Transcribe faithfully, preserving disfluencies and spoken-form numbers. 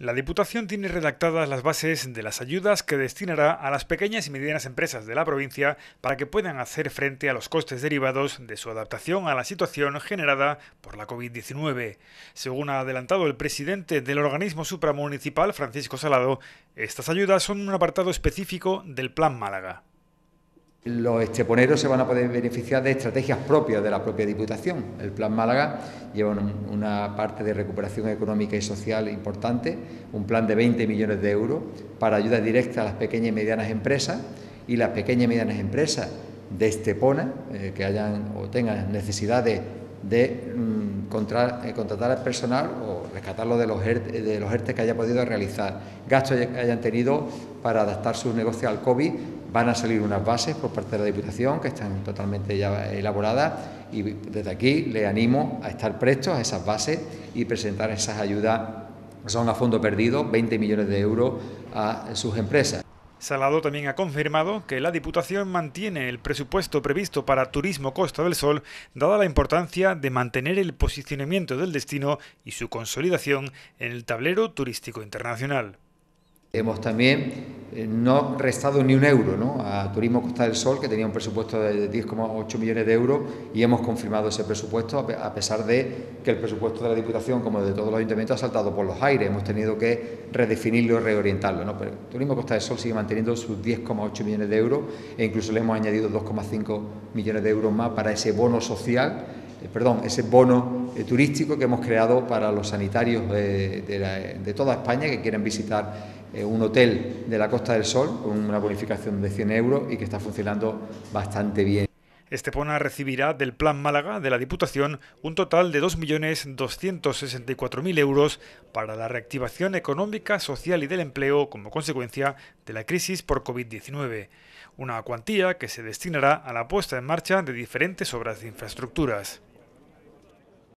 La Diputación tiene redactadas las bases de las ayudas que destinará a las pequeñas y medianas empresas de la provincia para que puedan hacer frente a los costes derivados de su adaptación a la situación generada por la COVID diecinueve. Según ha adelantado el presidente del organismo supramunicipal, Francisco Salado, estas ayudas son un apartado específico del Plan Málaga. Los esteponeros se van a poder beneficiar de estrategias propias de la propia Diputación. El Plan Málaga lleva una parte de recuperación económica y social importante, un plan de veinte millones de euros para ayudas directas a las pequeñas y medianas empresas, y las pequeñas y medianas empresas de Estepona eh, que hayan o tengan necesidad de, de mm, contra, eh, contratar al personal o rescatarlo de los, ERTE, de los ERTE que haya podido realizar, gastos que hayan tenido para adaptar sus negocios al COVID. Van a salir unas bases por parte de la Diputación que están totalmente ya elaboradas, y desde aquí les animo a estar prestos a esas bases y presentar esas ayudas que son a fondo perdido, veinte millones de euros a sus empresas. Salado también ha confirmado que la Diputación mantiene el presupuesto previsto para Turismo Costa del Sol, dada la importancia de mantener el posicionamiento del destino y su consolidación en el tablero turístico internacional. Hemos también eh, no restado ni un euro, ¿no?, a Turismo Costa del Sol, que tenía un presupuesto de diez coma ocho millones de euros, y hemos confirmado ese presupuesto a pesar de que el presupuesto de la Diputación, como de todos los ayuntamientos, ha saltado por los aires. Hemos tenido que redefinirlo y reorientarlo, ¿no? Pero Turismo Costa del Sol sigue manteniendo sus diez coma ocho millones de euros, e incluso le hemos añadido dos coma cinco millones de euros más para ese bono social, eh, perdón, ese bono eh, turístico que hemos creado para los sanitarios de, de, la, de toda España que quieren visitar un hotel de la Costa del Sol con una bonificación de cien euros y que está funcionando bastante bien. Estepona recibirá del Plan Málaga de la Diputación un total de dos millones doscientos sesenta y cuatro mil euros para la reactivación económica, social y del empleo como consecuencia de la crisis por COVID diecinueve, una cuantía que se destinará a la puesta en marcha de diferentes obras de infraestructuras.